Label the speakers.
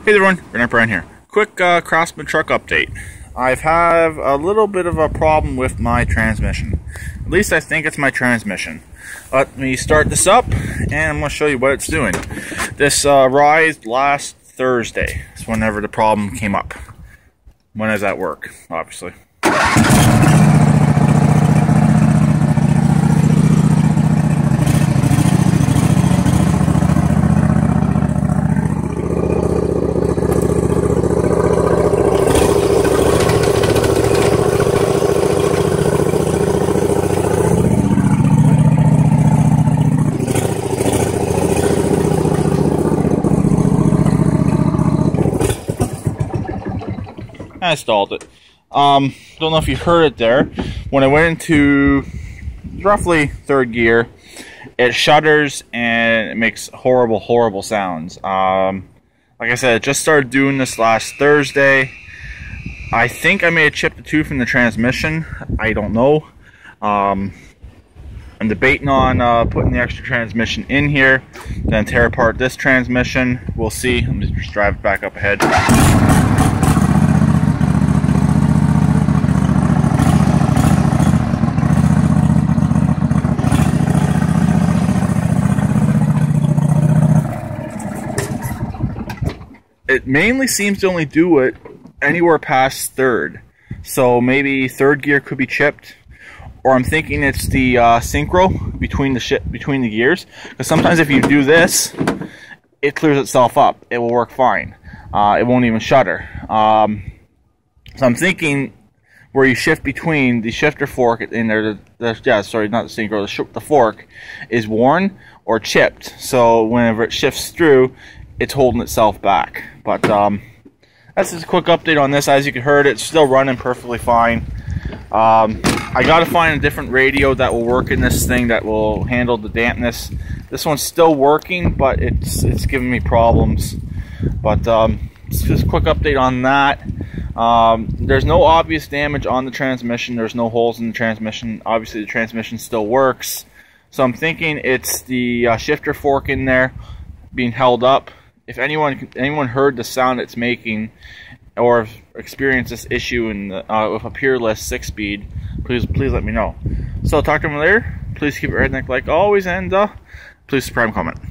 Speaker 1: Hey everyone, Renard Brian here. Quick Craftsman truck update. I have a little bit of a problem with my transmission. At least I think it's my transmission. Let me start this up and I'm going to show you what it's doing. This arrived last Thursday. It's whenever the problem came up. When I was at work, obviously. I installed it. Don't know if you heard it there. When I went into roughly third gear, it shudders and it makes horrible sounds. Like I said, it just started doing this last Thursday. I think I may have chipped a tooth in the transmission. I don't know. I'm debating on putting the extra transmission in here, then tear apart this transmission. We'll see. Let me just drive it back up ahead. It mainly seems to only do it anywhere past third. So maybe third gear could be chipped. Or I'm thinking it's the synchro between the gears. Because sometimes if you do this, it clears itself up. It will work fine. It won't even shudder. So I'm thinking where you shift between the shifter fork in there, sorry, not the synchro, the fork is worn or chipped. So whenever it shifts through, it's holding itself back. But that's just a quick update on this. As you can hear, it's still running perfectly fine. I gotta find a different radio that will work in this thing that will handle the dampness. This one's still working, but it's giving me problems. But just a quick update on that. There's no obvious damage on the transmission. There's no holes in the transmission. Obviously the transmission still works. So I'm thinking it's the shifter fork in there being held up. If anyone heard the sound it's making, or experienced this issue with a Peerless 6-speed, please let me know. So talk to me later. Please keep it redneck like always, and please subscribe and comment.